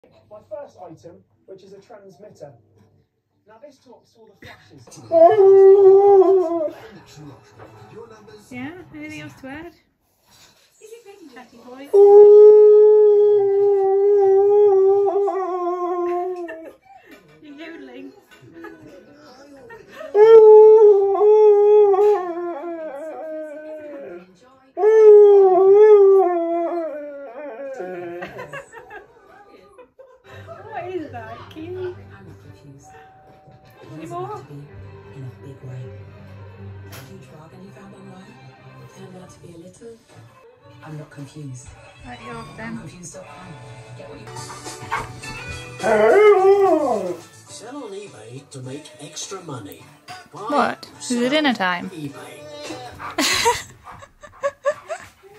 My first item, which is a transmitter. Now this talks to all the flashes. Yeah, anything else to add? Chatty boy. You're yodeling. What is that, Keith? I'm not confused. Any more? To be in a big way. A huge bargain you found online turned out to be a little. I'm not confused. Right, you're off I'm then. confused.com. Get what you. Sell on eBay to make extra money. Buy, What? Is it dinner time? eBay.